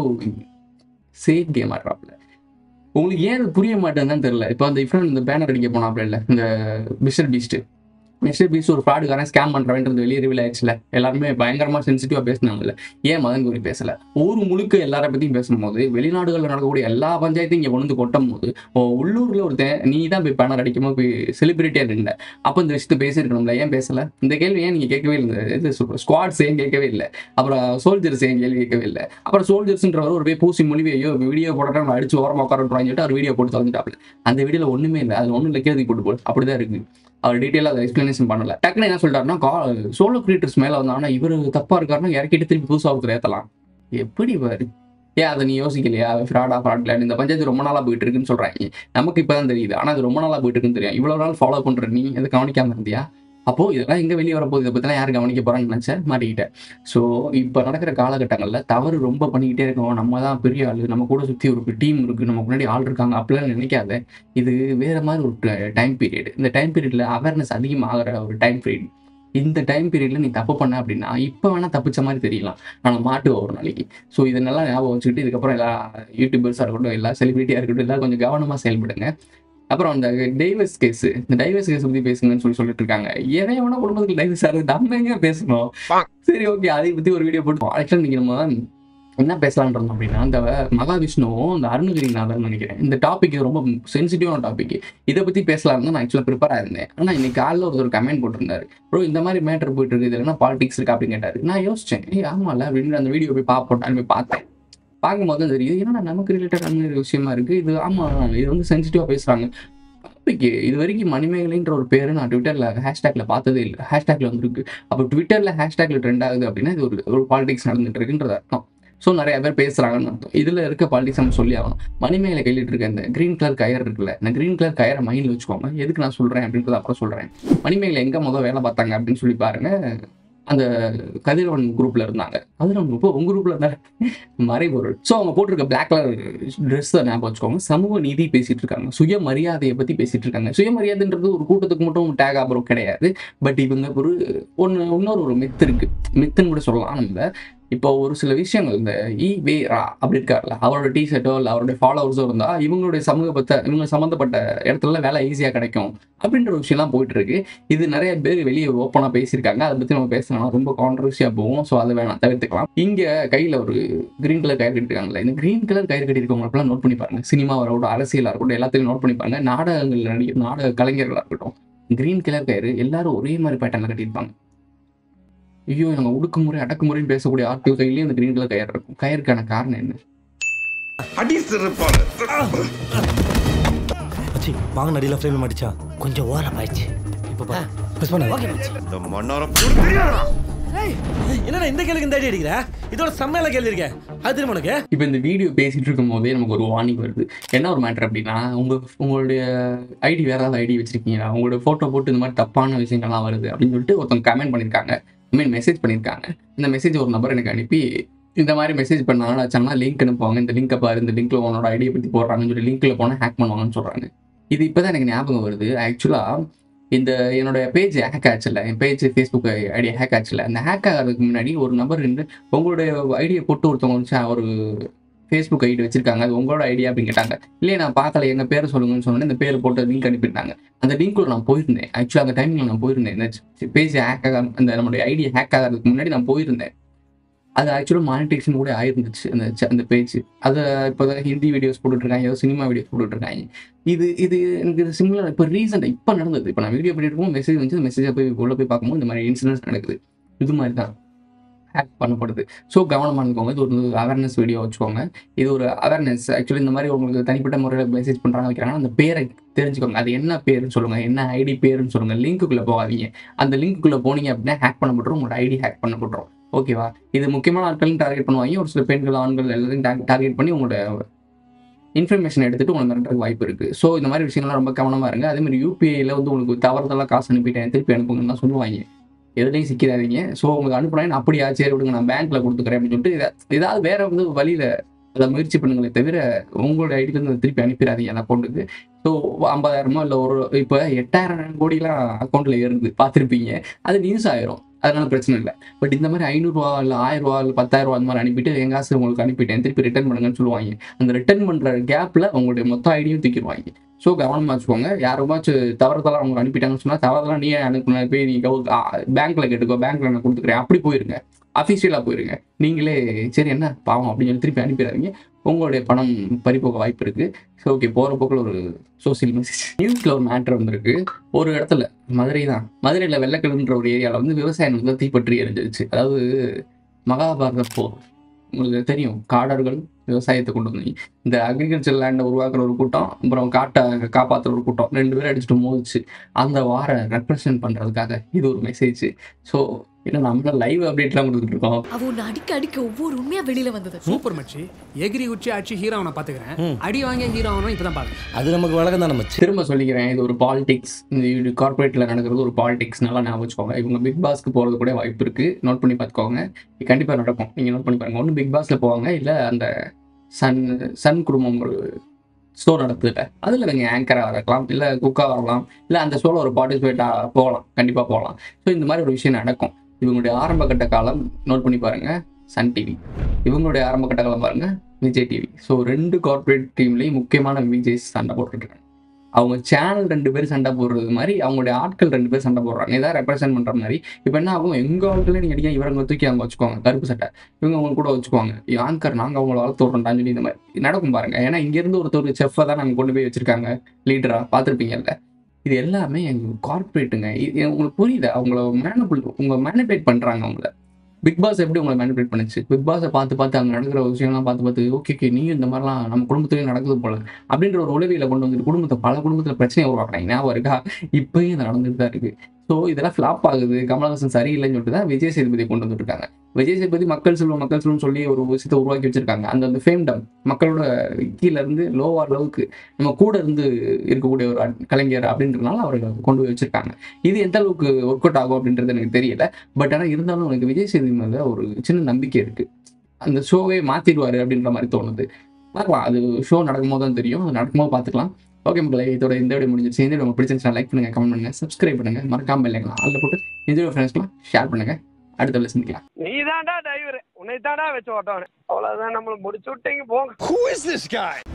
சேஃப் கேம் ஆடுறாப்புல. உங்களுக்கு ஏன் அது புரிய மாட்டேன்னு தெரியல. இப்போ அந்த இஃப்ரான் இந்த பேனர் அடிக்க போனாப்புல இல்லை, இந்த மிஸ்டர் பீஸ்ட் மிஸ்டர் பீஸ்ட் ஒரு ஃப்ராடுக்காரன் ஸ்கேம் பண்ணுறவன்றது வெளியே ரிவீல் ஆயிடுச்சுல. எல்லாருமே பயங்கரமாக சென்சிட்டிவாக பேசினாங்கல்ல. ஏன் மதன் கௌரி பேசலை? ஊர் முழுக்க எல்லாரை பற்றியும் பேசும்போது, வெளிநாடுகளில் நடக்கக்கூடிய எல்லா பஞ்சாயத்தையும் இங்கே கொண்டு வந்து கொட்டும் போது, உள்ளூரில் ஒருத்தன் நீ தான் போய் பேனர் அடிக்கும்போது போய் செலிபிரிட்டியாக இருந்த, அப்போ இந்த விஷயத்தை பேசியிருக்கணும்ல, ஏன் பேசலை? இந்த கேள்வி ஏன் நீங்கள் கேட்கவே இல்லை? இது ஸ்குவாட்ஸ் ஏன் கேட்கவே இல்லை? அப்புறம் சோல்ஜர்ஸ் ஏன் கேள்வி கேட்கவே இல்லை? அப்புறம் சோல்ஜர்ஸ்ன்றவர் ஒரு போய் பூசி மொழிவையோ வீடியோ போட்டா நம்ம அடிச்சு ஓரமாக உட்காரன்னு சொல்லிட்டு அவர் வீடியோ போட்டு தந்துட்டாப்ல. அந்த வீடியோவில் ஒன்றுமே இல்லை, அது ஒன்றும் இல்லை, கேள்வி போட்டு போடு அப்படிதான் இருக்குது. அவர் டீட்டெயிலாக அதை எக்ஸ்பிளனேஷன் பண்ணல. டக்குன்னு என்ன சொல்லிட்டாருன்னா, கா சோலோ கிரியேட்டர்ஸ் மேலே வந்தாங்கன்னா இவர் தப்பா இருக்காருன்னா இறக்கிட்டு திருப்பி புதுசாக ஒருத்தர் ஏற்றலாம். எப்படி பாரு, ஏன் அதை நீ யோசிக்கலையா? ஃப்ராடா ஃப்ராட்ல இந்த பஞ்சாயத்து ரொம்ப நாளாக போயிட்டு இருக்குன்னு சொல்றாங்க. நமக்கு இப்போ தான் தெரியுது, ஆனால் அது ரொம்ப நாளாக போயிட்டு இருக்குன்னு தெரியும். இவ்வளோ நாள் ஃபாலோ பண்ற நீ எதை கவனிக்காம இருந்தியா? அப்போ இதெல்லாம் எங்கே வெளியே வரப்போகுது, இதை பற்றிலாம் யார் கவனிக்க போகிறான்னு நினச்சேன், மாட்டிக்கிட்டேன். ஸோ இப்போ நடக்கிற காலகட்டங்களில் தவறு ரொம்ப பண்ணிக்கிட்டே இருக்கோம். நம்ம தான் பெரிய ஆள், நம்ம கூட சுற்றி ஒரு டீம் இருக்குது, நம்ம முன்னாடி ஆள் இருக்காங்க அப்படிலாம் நினைக்காத. இது வேறு மாதிரி ஒரு டைம் பீரியட். இந்த டைம் பீரியடில் அவேர்னஸ் அதிகமாகிற ஒரு டைம் பீரியட். இந்த டைம் பீரியடில் நீ தப்பு பண்ண அப்படின்னா இப்போ வேணால் தப்பிச்ச மாதிரி தெரியலாம், ஆனால் மாட்டுவோம் ஒரு நாளைக்கு. ஸோ இதெல்லாம் ஞாபகம் வச்சுக்கிட்டு இதுக்கப்புறம் எல்லா யூடியூபர்ஸாக இருக்கட்டும், எல்லா செலிபிரிட்டியாக இருக்கட்டும், எல்லாம் கொஞ்சம் கவனமாக செயல்படுங்க. அப்புறம் அந்த டைவர்ஸ் கேஸ், இந்த டைவர்ஸ் கேஸ் பற்றி பேசுங்கன்னு சொல்லி சொல்லிட்டு இருக்காங்க. ஏன்னா எவனா குடும்பத்துக்கு டைவர்ஸ் ஆகுது, நம்ம எங்க பேசணும்? சரி ஓகே, அதை பற்றி ஒரு வீடியோ போட்டு ஆக்சுவலாக நீங்கள் நம்ம என்ன பேசலான் இருந்தோம் அப்படின்னா, இந்த மகாவிஷ்ணுவும் இந்த அருணகிரிநாதன் நினைக்கிறேன், இந்த டாபிக் ரொம்ப சென்சிட்டிவான டாபிக். இதை பற்றி பேசலாம்னு தான் நான் ஆக்சுவலாக ப்ரிப்பேராக இருந்தேன். ஆனால் இன்னைக்கு காலையில் ஒரு கமெண்ட் போட்டிருந்தாரு, ப்ரோ இந்த மாதிரி மேட்டர் போயிட்டு இருக்கு, இது என்ன பாலிடிக்ஸ் இருக்கா அப்படின்னு கேட்டார். நான் யோசிச்சேன், ஏய் ஆமாம்ல அப்படின்னு அந்த வீடியோ போய் பார்ப்போம் போய் பார்த்தேன். பார்க்கும்போது தான் தெரியுது, ஏன்னா நமக்கு ரிலேட்டடான விஷயமா இருக்கு இது. ஆமாம், இது வந்து சென்சிட்டிவாக பேசுகிறாங்க. டாபிக் இது வரைக்கும் மணிமேகலைன்ற ஒரு பேர் நான் ட்விட்டரில் ஹேஷ்டேக்ல பார்த்ததே இல்லை. ஹேஷ்டேக்ல வந்துருக்கு. அப்போ ட்விட்டரில் ஹேஷ்டேக்ல ட்ரெண்ட் ஆகுது அப்படின்னா இது ஒரு ஒரு பாலிடிக்ஸ் நடந்துட்டு இருக்குன்றது அர்த்தம். ஸோ நிறைய பேர் பேசுகிறாங்கன்னு அர்த்தம். இதில் இருக்க பாலிடிக்ஸ் நம்ம சொல்லி ஆகணும். மணிமேகலை கையிட்டு இருக்க இந்த கிரீன் கலர் கயர் இருக்குல்ல, இந்த கிரீன் கலர் கயரை மைண்டில் வச்சுக்கோங்க. எதுக்கு நான் சொல்கிறேன் அப்படின்றத அப்புறம் சொல்கிறேன். மணிமேகலை எங்கே முதல் வேலை பார்த்தாங்க அப்படின்னு சொல்லி பாருங்க. அந்த கதிரவன் குரூப்ல இருந்தாங்க. கதிரவன் குரூப் உங்க குரூப்ல இருந்தாரு மறைபொருள். ஸோ அவங்க போட்டிருக்க பிளாக் கலர் ட்ரெஸ் ஞாபகம் வச்சுக்கோங்க. சமூக நீதி பேசிட்டு இருக்காங்க, சுயமரியாதையை பத்தி பேசிட்டு இருக்காங்க. சுயமரியாதைன்றது ஒரு கூட்டத்துக்கு மட்டும் டேக் ஆபரம் கிடையாது. பட் இவங்க ஒரு ஒன்று இன்னொரு ஒரு மித்து இருக்கு, மித்துன்னு கூட சொல்லலாம். நம்ம இப்போ ஒரு சில விஷயங்கள் இந்த ஈ வே ரா அப்படி இருக்கார்ல, அவரோட டிஷர்ட்டோ இல்லை அவருடைய ஃபாலோவர்ஸோ இருந்தால் இவங்களுடைய சமூகத்தை இவங்க சம்மந்தப்பட்ட இடத்துல வேலை ஈஸியாக கிடைக்கும் அப்படின்ற ஒரு விஷயம்லாம் போயிட்டு இருக்கு. இது நிறைய பேர் வெளியே ஓப்பனாக பேசியிருக்காங்க. அதை பற்றி நம்ம பேசலாம், ரொம்ப கான்ட்ரவர்சியாக போகும். ஸோ அதை வேணாம், தவிர்த்துக்கலாம். இங்கே கையில் ஒரு கிரீன் கலர் கயிறு கட்டிருக்காங்கல்ல, இந்த கிரீன் கலர் கயிறு கட்டிருக்கவங்களுக்குலாம் நோட் பண்ணி பாருங்க. சினிமாவாக இருக்கட்டும், அரசியலாக இருக்கட்டும், எல்லாத்தையும் நோட் பண்ணி பாருங்க. நாடகங்கள் நடிகை நாடக கலைஞர்களாக இருக்கட்டும், கிரீன் கலர் கயிறு எல்லாரும் ஒரே மாதிரி பேட்டர்ல கட்டியிருப்பாங்க. ஐயோ, நாங்கள் ஒடுக்குமுறை அடக்குமுறைன்னு பேசக்கூடிய ஆட்கள் கையிலேயே இந்த கிரீன் கலர் கயிறு இருக்கும். கயிறுக்கான காரணம் என்ன? வாங்க நடியில ஃப்ரேம் மாட்டிச்சா கொஞ்சம் ஓரம் ஆயிடுச்சு. இப்போ பா மிஸ் பண்ணாத. ஓகே மச்சி. இந்த மண்ணாரம் ஏய் என்னடா இந்த கேளுக்கு இந்த ஐடியா அடிக்குற? இதோட செம்மல கேள்வி இருக்கே. அது தெரியுமா உனக்கு? இப்போ இந்த வீடியோ பேசிட்டு இருக்கும்போதே நமக்கு ஒரு வார்னிங் வருது. என்ன ஒரு மேட்டர் அப்படின்னா, உங்க உங்களுடைய ஐடி வேற ஏதாவது ஐடி வச்சிருக்கீங்களா, உங்களோட போட்டோ போட்டு இந்த மாதிரி தப்பான விஷயங்கள்லாம் வருது அப்படின்னு சொல்லிட்டு ஒருத்தவங்க கமெண்ட் பண்ணியிருக்காங்க, ஐ மீன் மெசேஜ் பண்ணியிருக்காங்க. இந்த மெசேஜ் ஒரு நபர் எனக்கு அனுப்பி இந்த மாதிரி மெசேஜ் பண்ணாங்க வச்சாங்கன்னா லிங்க் அனுப்புவாங்க, இந்த லிங்கை பாரு, இந்த லிங்க்ல உன்னோட ஐடியை பற்றி போடுறாங்கன்னு சொல்லி லிங்க்ல போனால் ஹேக் பண்ணுவாங்கன்னு சொல்றாங்க. இது இப்போதான் எனக்கு ஞாபகம் வருது. ஆக்சுவலாக இந்த என்னோட பேஜ் ஹேக் ஆச்சுல, என் பேஜ் ஃபேஸ்புக் ஐடியா ஹேக் ஆச்சுல, அந்த ஹேக் ஆகிறதுக்கு முன்னாடி ஒரு நபர் இருந்து உங்களுடைய ஐடியை போட்டு ஒருத்தவங்க வச்சு ஒரு ஃபேஸ்புக் ஐடி வச்சிருக்காங்க, அது உங்களோட ஐடியா அப்படின்னு கேட்டாங்க. இல்லையே நான் பார்க்கல, எங்கள் பேரை சொல்லுங்கன்னு சொன்னேன். இந்த பேர் போட்டு லிங்க் அனுப்பிட்டாங்க. அந்த லிங்க்ல நான் போயிருந்தேன். ஆக்சுவலாக அந்த டைமில் நான் போயிருந்தேன். இந்த பேஜ் ஹேக் ஆக அந்த நம்மளுடைய ஐடியா ஹேக் ஆகிறதுக்கு முன்னாடி நான் போயிருந்தேன். அது ஆக்சுவலாக மானிட்டேஷன் கூட ஆயிருந்துச்சு அந்த அந்த பேஜ். அதை இப்போ ஹிந்தி வீடியோஸ் போட்டுட்ருக்காங்க, ஏதோ சினிமா வீடியோஸ் போட்டுட்ருக்காங்க. இது இது எனக்கு இது சிமிலர் இப்போ ரீசெண்டாக இப்போ நடந்தது. இப்போ நான் வீடியோ பண்ணிட்டு இருக்கோம், மெசேஜ் வந்து மெசேஜை போய் உள்ள போய் பார்க்கும்போது இந்த மாதிரி இன்சிடென்ட்ஸ் நடக்குது. இது மாதிரி தான் ஹேக் பண்ணப்படுது. ஸோ கவனமாக இருந்துக்கோங்க. இது ஒரு அவேர்னஸ் வீடியோ வச்சுக்கோங்க. இது ஒரு அவேர்னஸ். ஆக்சுவலி இந்த மாதிரி உங்களுக்கு தனிப்பட்ட முறையில் மெசேஜ் பண்ணுறாங்க வைக்கிறாங்கன்னா அந்த பேரை தெரிஞ்சுக்கோங்க. அது என்ன பேருன்னு சொல்லுங்கள், என்ன ஐடி பேருன்னு சொல்லுங்கள். லிங்க்குள்ளே போகாதீங்க. அந்த லிங்க்குள்ளே போனீங்க அப்படின்னா ஹேக் பண்ணப்பட்டுரும், உங்களோட ஐடி ஹேக் பண்ணப்பட்டுரும். ஓகேவா? இது முக்கியமான ஆட்களையும் டார்கெட் பண்ணுவாங்க. ஒரு சில பெண்கள், ஆண்கள் எல்லாத்தையும் டார்கெட் பண்ணி உங்களோட இன்ஃபர்மேஷன் எடுத்துகிட்டு உங்களுக்கு மிரட்டுறதுக்கு வாய்ப்பு இருக்குது. ஸோ இந்த மாதிரி விஷயங்கள்லாம் ரொம்ப கவனமாக இருங்க. அதேமாதிரி யூபிஐயில் வந்து உங்களுக்கு தவறுதெல்லாம் காசு அனுப்பிட்டேன், திருப்பி அனுப்புங்கன்னு தான் சொல்லுவாங்க. எதுலையும் சிக்கிறாதீங்க. ஸோ உங்களுக்கு அனுப்புனாங்க அப்படியா, சரி விடுங்க, நான் பேங்க்கில் கொடுத்துக்கிறேன் அப்படின்னு சொல்லிட்டு ஏதாவது வேற வந்து வழியில் அதை முயற்சி பண்ணுங்களே தவிர உங்களோட ஐடியிலேருந்து திருப்பி அனுப்பிடாதீங்க அந்த அக்கௌண்ட்டுக்கு. ஸோ ஐம்பதாயிரமோ இல்லை ஒரு இப்போ எட்டாயிரம் கோடிலாம் அக்கௌண்ட்டில் இருந்து பார்த்துருப்பீங்க. அது நியூஸ் ஆயிரும், அதனால பிரச்சனை இல்லை. பட் இந்த மாதிரி ஐநூறுரூவா இல்லை ஆயிரம் ரூபா இல்லை பத்தாயிரம் ரூபா அந்த மாதிரி அனுப்பிட்டு என் காசு உங்களுக்கு அனுப்பிட்டேன், திருப்பி ரிட்டர்ன் பண்ணுங்கன்னு சொல்லுவாங்க. அந்த ரிட்டர்ன் பண்ணுற கேப்பில் உங்களுடைய மொத்த ஐடியும் தூக்கிடுவாங்க. ஸோ கவனமாக வச்சுக்கோங்க. யாருமாச்சும் தவறுதெல்லாம் அவங்க அனுப்பிட்டாங்கன்னு சொன்னால் தவறுதெல்லாம் நீ அனுப்புன போய் நீ பேங்க்கில் கேட்டுக்கோ, பேங்க்கில் நான் கொடுத்துக்கிறேன் அப்படி போயிருங்க, அஃபிஷியலாக போயிருங்க. நீங்களே சரி என்ன பாவம் அப்படின்னு சொல்லி திருப்பி அனுப்பிடாதீங்க. உங்களுடைய பணம் பறிப்போக வாய்ப்பு இருக்குது. ஸோ ஓகே, போகிற போக்கில் ஒரு சோசியல் மெசேஜ். நியூஸில் ஒரு மேட்ரு வந்திருக்கு. ஒரு இடத்துல மதுரை தான், மதுரையில் வெள்ளக்கிழன்ற ஒரு ஏரியாவில் வந்து விவசாயம் வந்து தீப்பற்றி எரிஞ்சிருச்சு. அதாவது மகாபாரத போர் உங்களுக்கு தெரியும். காடர்கள் விவசாயத்தை கொண்டு வந்து இந்த அக்ரிகல்ச்சர் லேண்டை உருவாக்குற ஒரு கூட்டம், அப்புறம் காட்டை காப்பாற்றுற ஒரு கூட்டம், ரெண்டு பேரும் அடிச்சுட்டு மோதிச்சு. அந்த வார ரெப்ரசன்ட் பண்ணுறதுக்காக இது ஒரு மெசேஜ். ஸோ ஏன்னா நம்ம லைவ் அப்டேட்லாம் கொடுத்துட்டு இருக்கோம். அவன் அடிக்க அடிக்க ஒவ்வொரு உண்மையா வெளியில வந்தது. சூப்பர் மச்சி. எகிரி உச்சி ஆட்சி ஹீரோ அவனை பாத்துக்கிறேன், அடி வாங்கிய ஹீரோ அவனும் இப்பதான் பாருங்க. அது நமக்கு வழக்கம் தான். நம்ம திரும்ப சொல்லிக்கிறேன், இது ஒரு பாலிடிக்ஸ். இந்த கார்பரேட்ல நடக்கிறது ஒரு பாலிடிக்ஸ். நல்லா ஞாபகம் வச்சுக்கோங்க. இவங்க பிக் பாஸ்க்கு போறது கூட வாய்ப்பு இருக்கு. நோட் பண்ணி பார்த்துக்கோங்க. கண்டிப்பா நடக்கும். நீங்க நோட் பண்ணி பாருங்க. ஒன்று பிக் பாஸ்ல போவாங்க, இல்ல அந்த சன் சன் குடும்பம் ஒரு ஷோ நடத்துதுல அதில் நீங்கள் ஆங்கராக இருக்கலாம், இல்லை குக்காக வரலாம், இல்லை அந்த ஷோவில் ஒரு பார்ட்டிசிபேட்டாக போகலாம். கண்டிப்பாக போகலாம். ஸோ இந்த மாதிரி ஒரு விஷயம் நடக்கும். இவங்களுடைய ஆரம்ப கட்ட காலம் நோட் பண்ணி பாருங்க, சன் டிவி. இவங்களுடைய ஆரம்ப கட்ட காலம் பாருங்க, விஜய் டிவி. ஸோ ரெண்டு கார்பரேட் டீம்லேயும் முக்கியமான விஜய் சண்டை போட்டுருக்காங்க. அவங்க சேனல் ரெண்டு பேரும் சண்டை போடுறது மாதிரி அவங்களுடைய ஆட்கள் ரெண்டு பேர் சண்டை போடுறாங்க. இதான் ரெப்ரசென்ட் பண்ணுற மாதிரி. இப்போ என்ன ஆகும், எங்கள் ஆட்களே நீங்கள் அடிக்க இவங்க தூக்கி அவங்க வச்சுக்குவாங்க, கருப்பு சட்டை இவங்க அவங்க கூட வச்சுக்குவாங்க. ஆங்கர் நாங்கள் அவங்கள வளர்த்து விட்றோம்டான்னு சொல்லி இந்த மாதிரி நடக்கும் பாருங்க. ஏன்னா இங்கேருந்து ஒருத்தர் செஃப்பை தான் நாங்கள் கொண்டு போய் வச்சிருக்காங்க லீடராக, பார்த்துருப்பீங்கல்ல. இது எல்லாமே எங்கள் கார்பரேட்டுங்க. இது உங்களுக்கு புரியுது. அவங்கள மேனிபுல் உங்களை மேனிபுலேட் பண்ணுறாங்க. அவங்கள பிக் பாஸ் எப்படி உங்களை மேனிபுலேட் பண்ணுச்சு? பிக் பாஸை பார்த்து பார்த்து அங்கே நடக்கிற விஷயம்லாம் பார்த்து பார்த்து ஓகே ஓகே நீயும் இந்த மாதிரிலாம் நம்ம குடும்பத்துலேயும் நடக்குது போல அப்படின்ற ஒரு உளவியலை கொண்டு வந்துட்டு குடும்பத்தை பல குடும்பத்தில் பிரச்சனையை உருவாக்குறாங்க. ஞாபகம் இருக்கா? இப்பயும் இது நடந்துட்டு தான் இருக்குது. ஸோ இதெல்லாம் ஃப்ளாப் ஆகுது, கமலஹாசன் சரியில்லைன்னு சொல்லிட்டு தான் விஜய் சேதுபதி கொண்டு வந்துருக்காங்க. விஜய் சேதுபதி மக்கள் செல்வம் மக்கள் செல்வம் சொல்லி ஒரு விஷயத்தை உருவாக்கி வச்சிருக்காங்க. அந்த அந்த ஃபேம்டம் மக்களோட கீழே இருந்து லோவார் அளவுக்கு நம்ம கூட இருந்து இருக்கக்கூடிய ஒரு கலைஞர் அப்படின்றதுனால அவரை கொண்டு போய் வச்சிருக்காங்க. இது எந்த அளவுக்கு ஒர்க் அவுட் ஆகும் அப்படின்றது எனக்கு தெரியல. பட் ஆனால் இருந்தாலும் எனக்கு விஜய் சேதுபதி மேலே ஒரு சின்ன நம்பிக்கை இருக்கு. அந்த ஷோவே மாத்திடுவாரு அப்படின்ற மாதிரி தோணுது. பார்க்கலாம், அது ஷோ நடக்கும்போது தான் தெரியும். அது நடக்கும்போது பார்த்துக்கலாம். ஓகே மக்களே, இதோட இந்த வீடியோ முடிஞ்சிருச்சு. இந்த வீடியோ உங்களுக்கு பிடிச்சிருந்துச்சுன்னா லைக் பண்ணுங்க, கமெண்ட் பண்ணுங்க, சப்ஸ்கிரைப் பண்ணுங்க, மறக்காம இல்லைங்களா அதில் போட்டு இந்த வீடியோ ஃப்ரெண்ட்ஸ்க்குலாம் ஷேர் பண்ணுங்க. அடுத்த வீடியோல சந்திக்கலாம். நீதான்டா டிரைவர். உன்னை தானா வச்சு ஓட்டவனே. அவ்வளவுதான், நம்மள முடிச்சு விட்டீங்க போங்க. Who is this guy?